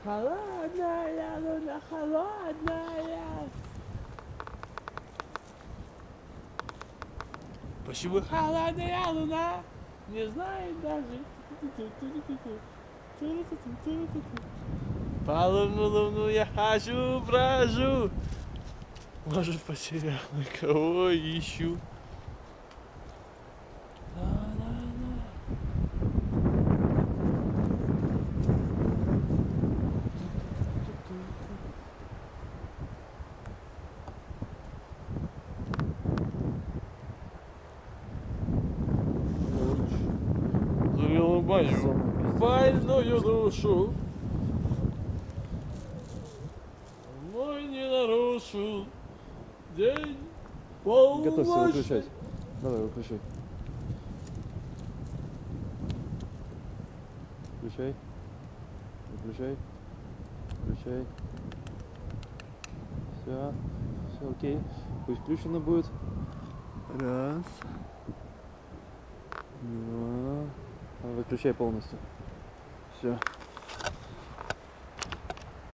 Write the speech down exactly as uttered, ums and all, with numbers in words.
Холодная луна, холодная. Почему холодная луна? Не знает даже. По луну, луну я хожу, брожу. Может, потерял, кого ищу. Завел мою больную душу, мой не нарушил день полночи. Готовься выключать. Давай, выключай. Включай. Выключай. Включай. Все. Все окей. Пусть включено будет. Раз. Два. Выключай полностью. Все.